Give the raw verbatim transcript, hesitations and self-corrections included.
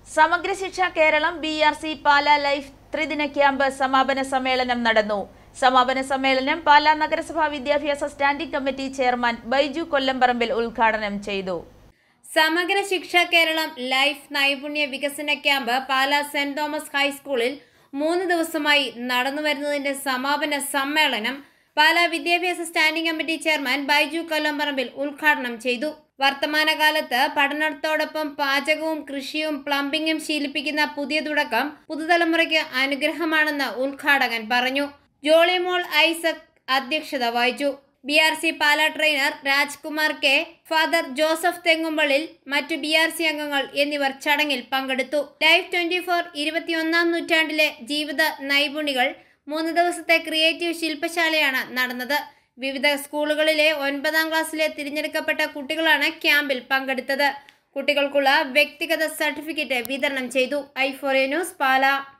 സമഗ്ര Shiksha Keralam B R C Pala life ത്രിദിന camp സമാപന സമ്മേളനം നടന്നു. സമാപന സമ്മേളനം പാലാ നഗരസഭ വിദ്യാഭ്യാസ standing committee chairman Baiju Kollamparambil ഉദ്ഘാടനം ചെയ്തു. സമഗ്ര ശിക്ഷ കേരളം ലൈഫ് നൈപുണ്യ വികസന ക്യാമ്പ് പാലാ സെന്റ് തോമസ് ഹൈസ്കൂളിൽ മൂന്ന് ദിവസമായി നടന്നുവരുന്നതിന്റെ സമാപന സമ്മേളനം പാലാ വിദ്യാഭ്യാസ standing committee chairman Baiju Kollamparambil ഉദ്ഘാടനം ചെയ്തു. വർത്തമാനകാലത്ത് പഠനത്തോടൊപ്പം പാചകവും കൃഷിയും പ്ലംബിംഗും ശീലിപ്പിക്കുന്ന പുതിയ തുടക്കം പുതുതലമുറയ്ക്ക് അനുഗ്രഹമാണെന്ന് ഉദ്ഘാടകൻ പറഞ്ഞു. ജോളിമോൾ ഐസക് അധ്യക്ഷത വഹിച്ചു. B R C Pala trainer Rajkumar K, father Joseph Thengumpallil, മറ്റു ബി ആർ സി അംഗങ്ങൾ എന്നിവർ ചടങ്ങിൽ പങ്കെടുത്തു. ലൈഫ് ട്വന്റി ഫോർ ഇരുപത്തിയൊന്നാം നൂറ്റാണ്ടിലെ ജീവിത നൈപുണികൾ മൂന്ന് ദിവസത്തെ ക്രിയേറ്റീവ് ശില്പശാലയാണ് നടന്നത്. വിവിധ സ്കൂളുകളിലെ ഒൻപതാം ക്ലാസ്സിലെ തിരഞ്ഞെടുക്കപ്പെട്ട കുട്ടികളാണ് ക്യാമ്പിൽ പങ്കെടുത്തത്. കുട്ടികൾക്കുള്ള വ്യക്തിഗത സർട്ടിഫിക്കറ്റ് വിതരണം ചെയ്തു. I for A news Pala.